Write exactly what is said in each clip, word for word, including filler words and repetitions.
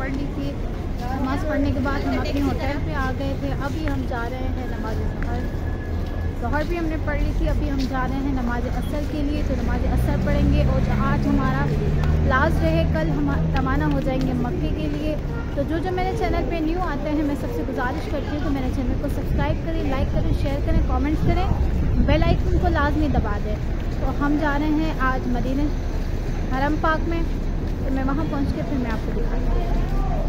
पढ़ ली थी। नमाज़ पढ़ने के बाद हम अपने होटल पे आ गए थे। अभी हम जा रहे हैं नमाज ज़हर ज़हर भी हमने पढ़ ली थी। अभी हम जा रहे हैं नमाज असर के लिए, तो नमाज असर पढ़ेंगे और आज हमारा लास्ट डे है। कल हम रवाना हो जाएंगे मक्के के लिए। तो जो जो मेरे चैनल पे न्यू आते हैं, मैं सबसे गुजारिश करती हूँ कि मेरे चैनल को सब्सक्राइब करें, लाइक करें, शेयर करें, कमेंट्स करें, बेल आइकन को लाजमी दबा दें। तो हम जा रहे हैं आज मदीने हरम पाक में, तो मैं वहाँ पहुँच के फिर मैं आपको दिखाती हूँ।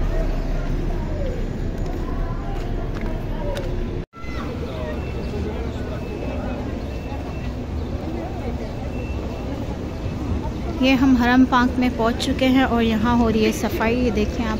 ये हम हरम पाक में पहुंच चुके हैं और यहाँ हो रही है सफाई। ये देखें आप,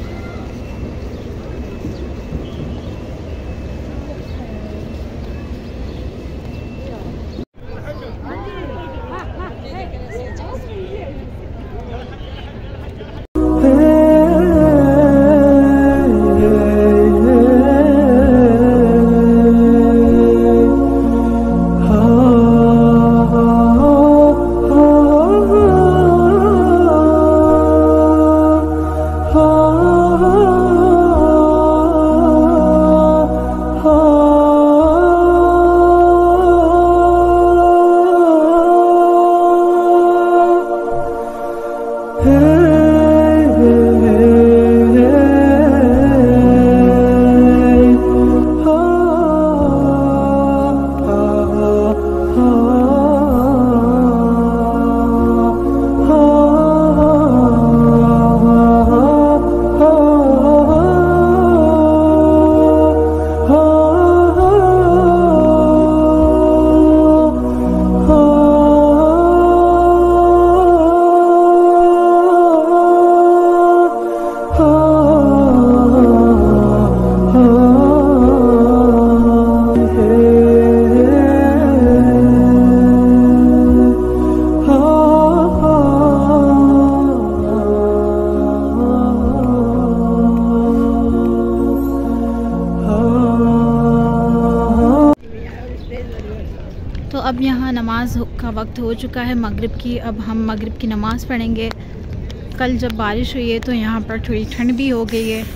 तो अब यहाँ नमाज का वक्त हो चुका है मगरिब की। अब हम मगरिब की नमाज़ पढ़ेंगे। कल जब बारिश हुई है तो यहाँ पर थोड़ी ठंड भी हो गई है,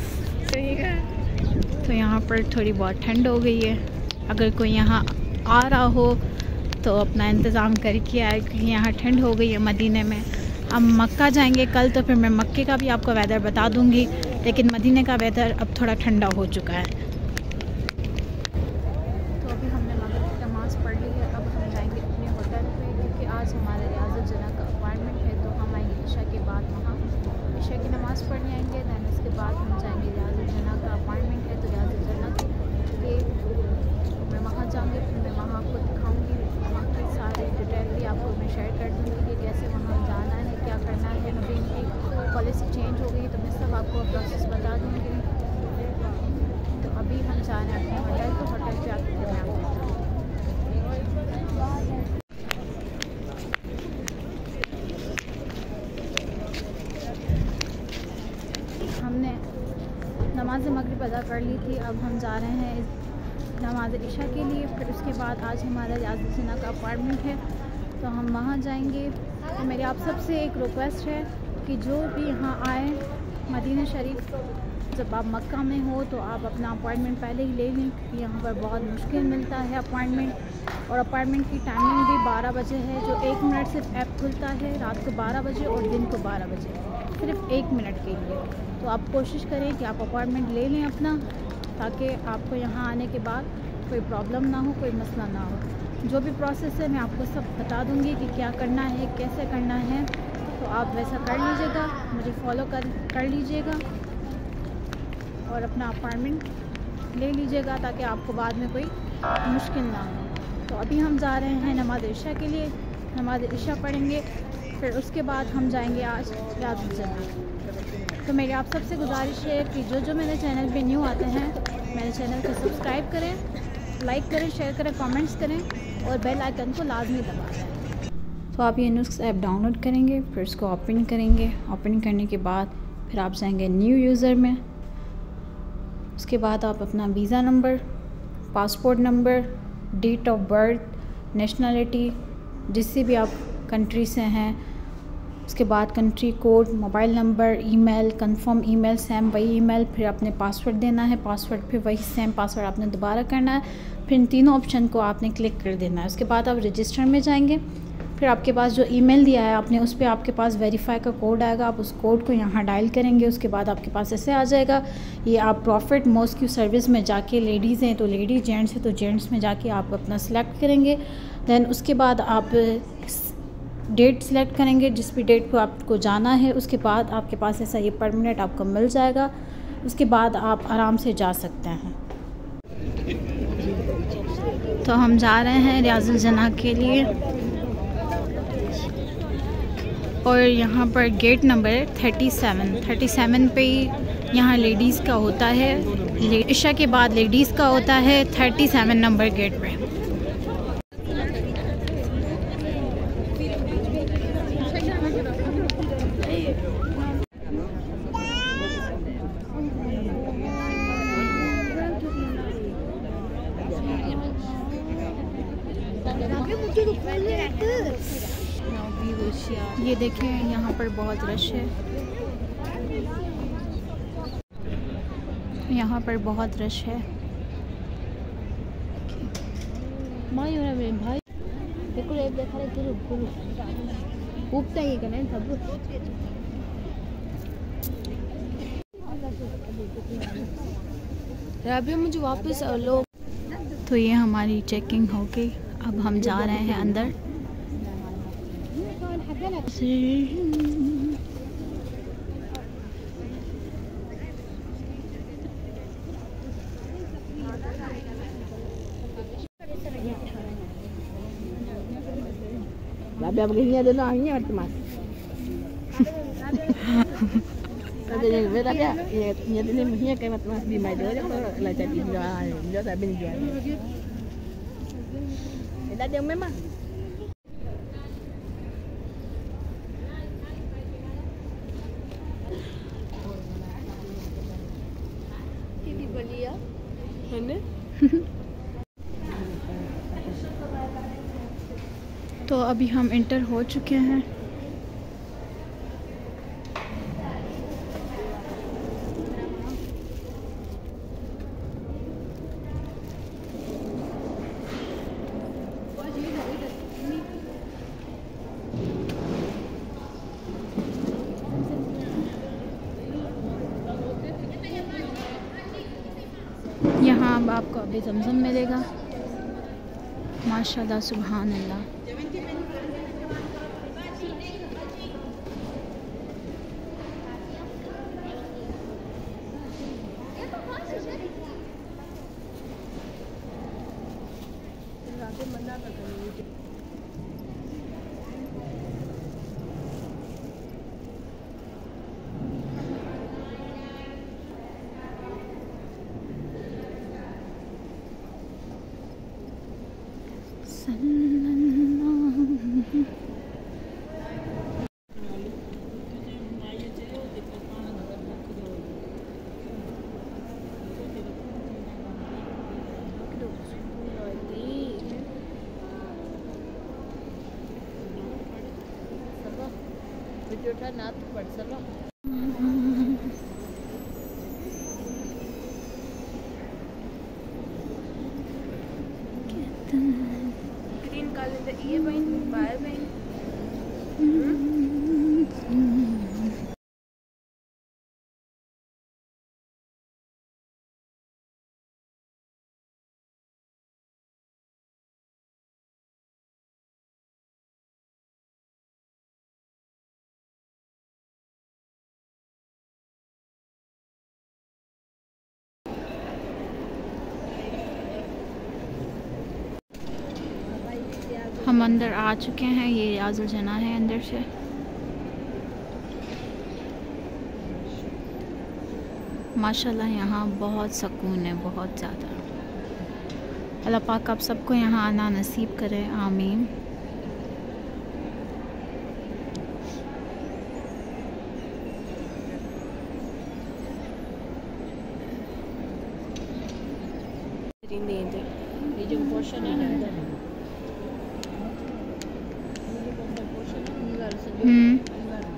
तो यहाँ पर थोड़ी बहुत ठंड हो गई है। अगर कोई यहाँ आ रहा हो तो अपना इंतज़ाम करके आए, क्योंकि यहाँ ठंड हो गई है मदीने में। अब मक्का जाएंगे कल, तो फिर मैं मक्के का भी आपको वेदर बता दूँगी, लेकिन मदीने का वेदर अब थोड़ा ठंडा हो चुका है। आज हमारे रियाज़त जना का अपॉइंटमेंट है, तो हम आएंगे ईशा के बाद वहाँ ईशा की नमाज़ पढ़ने आएंगे। दैन उसके बाद हम जाएंगे रियाज़त जना का अपॉइंटमेंट है, तो रियाज़त जना के मैं वहाँ जाऊँगी। फिर मैं वहाँ आपको दिखाऊँगी, वहाँ की सारी डिटेल भी आपको मैं शेयर कर दूँगी कि कैसे वहाँ जाना है, क्या करना है। अभी इनकी पॉलिसी चेंज हो गई, तो मैं सब आपको प्रोसेस बता दूँगी। तो अभी हम जा रहे हैं अपने होटल को, होटल पर आकर फिर मैं आपको हमने नमाज मगरिब अदा कर ली थी। अब हम जा रहे हैं नमाज इशा के लिए। फिर उसके बाद आज हमारा रियाज़त जना का अपॉइंटमेंट है, तो हम वहाँ जाएंगे। तो मेरी आप सबसे एक रिक्वेस्ट है कि जो भी यहाँ आए मदीना शरीफ, जब आप मक्का में हो तो आप अपना अपॉइंटमेंट पहले ही ले लें, क्योंकि यहाँ पर बहुत मुश्किल मिलता है अपॉइंटमेंट। और अपॉइंटमेंट की टाइमिंग भी बारह बजे है, जो एक मिनट सिर्फ ऐप खुलता है रात को बारह बजे और दिन को बारह बजे, सिर्फ एक मिनट के लिए। तो आप कोशिश करें कि आप अपॉइंटमेंट ले लें अपना, ताकि आपको यहाँ आने के बाद कोई प्रॉब्लम ना हो, कोई मसला ना हो। जो भी प्रोसेस है मैं आपको सब बता दूँगी कि क्या करना है, कैसे करना है। तो आप वैसा कर लीजिएगा, मुझे फॉलो कर कर लीजिएगा और अपना अपॉइंटमेंट ले लीजिएगा, ताकि आपको बाद में कोई मुश्किल ना हो। तो अभी हम जा रहे हैं नमाज इशा के लिए, नमाज इशा पढ़ेंगे। फिर उसके बाद हम जाएंगे आज रियाज़त जना। तो मेरी आप सबसे गुजारिश है कि जो जो मेरे चैनल पे न्यू आते हैं, मेरे चैनल को सब्सक्राइब करें, लाइक करें, शेयर करें, कमेंट्स करें और बेल आइकन को लाजमी दबा दें। तो आप ये नुस्ख ऐप डाउनलोड करेंगे, फिर उसको ओपन करेंगे। ओपन करने के बाद फिर आप जाएंगे न्यू यूज़र में। उसके बाद आप अपना visa number, passport number, date of birth, nationality, जिससे भी आप कंट्री से हैं, उसके बाद country code, mobile number, email, confirm email, same वही ईमेल, फिर अपने पासवर्ड देना है, पासवर्ड फिर वही सेम पासवर्ड आपने दोबारा करना है, फिर इन तीनों ऑप्शन को आपने क्लिक कर देना है। उसके बाद आप रजिस्टर में जाएंगे, फिर आपके पास जो ईमेल दिया है आपने उस पर आपके पास वेरीफाई का कोड आएगा, आप उस कोड को यहाँ डायल करेंगे। उसके बाद आपके पास ऐसे आ जाएगा, ये आप प्रॉफिट मॉस्क्यू सर्विस में जाके, लेडीज़ हैं तो लेडीज़, जेंट्स हैं तो जेंट्स में जाके आप अपना सिलेक्ट करेंगे। दैन उसके बाद आप डेट सिलेक्ट करेंगे जिस भी डेट को आपको जाना है। उसके बाद आपके पास ऐसा ये परमानेंट आपको मिल जाएगा। उसके बाद आप आराम से जा सकते हैं। तो हम जा रहे हैं रियाजुल जन्ना के लिए और यहाँ पर gate number thirty seven thirty seven पे यहाँ लेडीज़ का होता है, इशा के बाद लेडीज़ का होता है थर्टी सेवन नंबर गेट पे। ये देखें यहाँ पर बहुत रश है, यहाँ पर बहुत रश है। भाई देखो एक देखा रहे गुरु गुरु ऊपता ही करना सब। अभी मुझे वापस लो। तो ये हमारी चेकिंग हो गई, अब हम जा रहे हैं अंदर। Rabia begini ada nak ini macam mas. Ada yang berapa ya? Ini ada ni mungkin kayak macam mas di mana dia kalau lah jadi jual, dia tak bini jual. Ada yang memang. Ini belia, mana? तो अभी हम inter हो चुके हैं। यहाँ अब आपको अभी जमजम मिलेगा। माशाल्लाह, सुभान अल्लाह। Jodoh nak bersama. Green color the ear bang, bar bang. हम अंदर आ चुके हैं। ये रियाजुल जन्ना है अंदर से। माशाल्लाह यहाँ बहुत सुकून है, बहुत ज़्यादा। अल्लाह पाक आप सबको यहाँ आना नसीब करे, आमीन। ये जो पोर्शन है ना, हम्म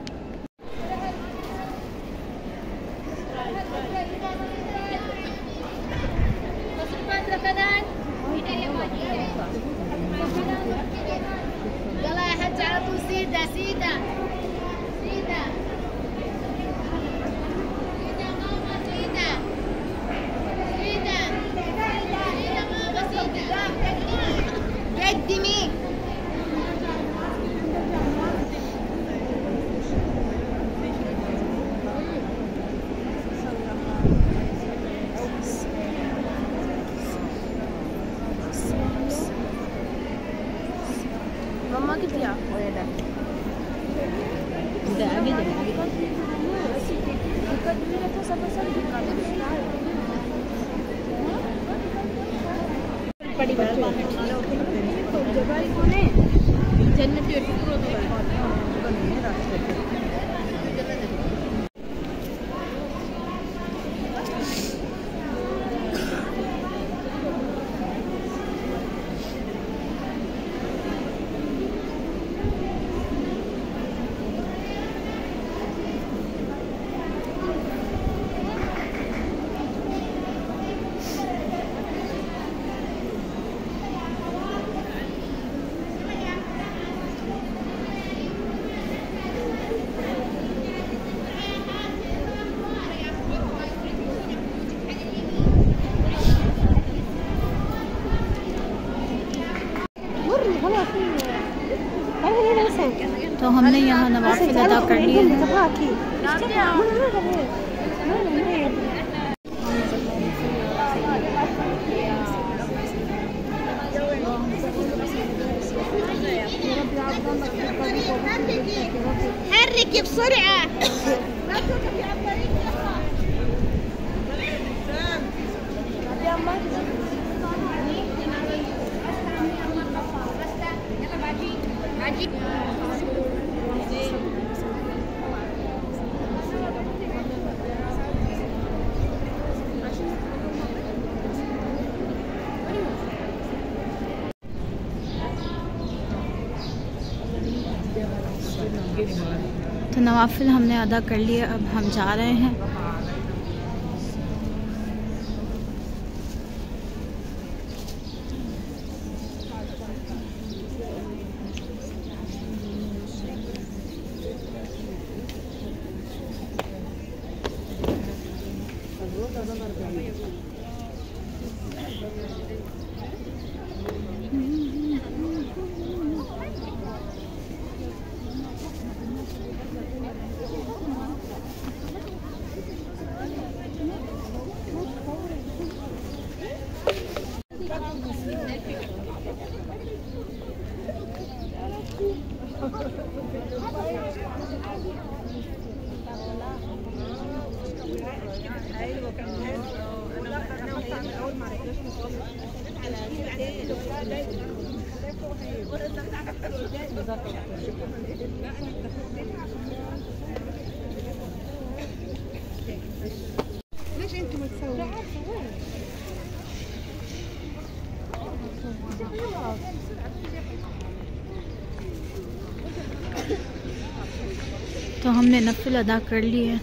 हमने यहाँ नवाफिल अदा कर लिए हैं। حركي بسرعة. तो नवाफिल हमने अदा कर लिया, अब हम जा रहे हैं। ليش انتم تسووا؟ तो हमने नफिल अदा कर लिए।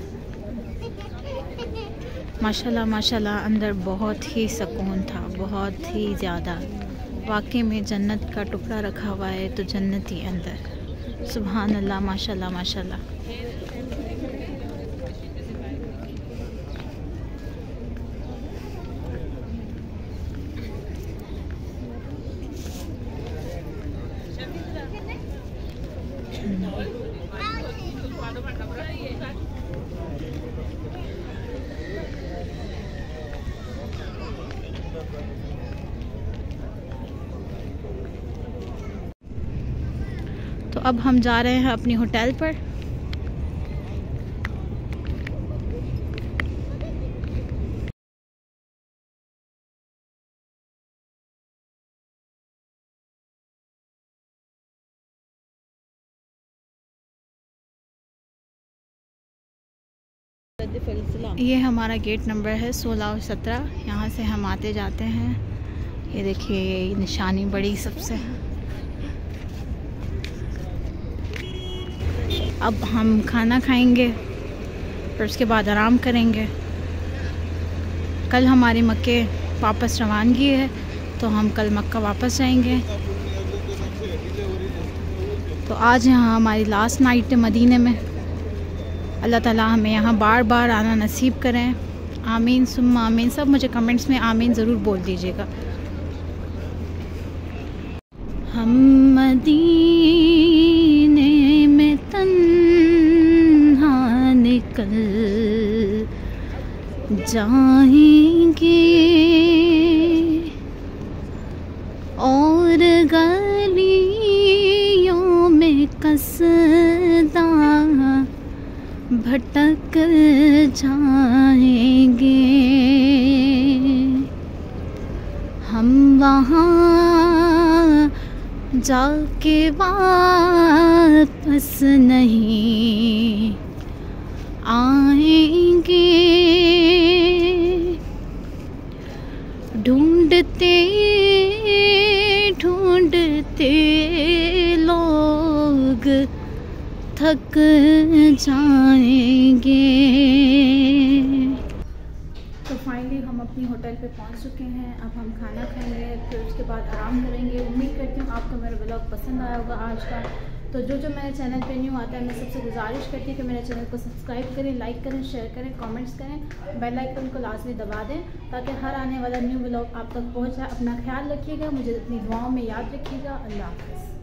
माशाल्लाह माशाल्लाह अंदर बहुत ही सुकून था, बहुत ही ज़्यादा। वाकई में जन्नत का टुकड़ा रखा हुआ है तो जन्नत ही अंदर। सुभान अल्लाह, माशाल्लाह माशाल्लाह। तो अब हम जा रहे हैं अपनी होटल पर। ये हमारा गेट नंबर है सोलह और सत्रह। यहाँ से हम आते जाते हैं। ये देखिए ये निशानी बड़ी सबसे। अब हम खाना खाएंगे फिर उसके बाद आराम करेंगे। कल हमारी मक्के वापस रवानगी है तो हम कल मक्का वापस जाएंगे। तो आज यहाँ हमारी लास्ट नाइट है मदीने में। अल्लाह ताला हमें यहाँ बार बार आना नसीब करें। आमीन सुम्मा आमीन। सब मुझे कमेंट्स में आमीन ज़रूर बोल दीजिएगा। हम मदीने में तन्हा निकल जाएंगे और गलियों में कसदा भटक जाएंगे। हम वहाँ जाके वापस नहीं आएंगे। ढूंढते ढूंढते लोग थक जाएंगे। तो फाइनली हम अपनी होटल पे पहुंच चुके हैं। अब हम खाना खाएंगे फिर उसके बाद आराम करेंगे। उम्मीद करती हूँ आपको मेरा ब्लॉग पसंद आया होगा आज का। तो जो जो मेरे चैनल पे न्यू आता है मैं सबसे गुजारिश करती हूँ कि मेरे चैनल को सब्सक्राइब करें, लाइक करें, शेयर करें, कमेंट्स करें, बेल आइकन को लाजमी दबा दें ताकि हर आने वाला न्यू ब्लॉग आप तक पहुँच जाए। अपना ख्याल रखिएगा, मुझे अपनी दुआओं में याद रखिएगा। अल्लाह हाफ़िज़।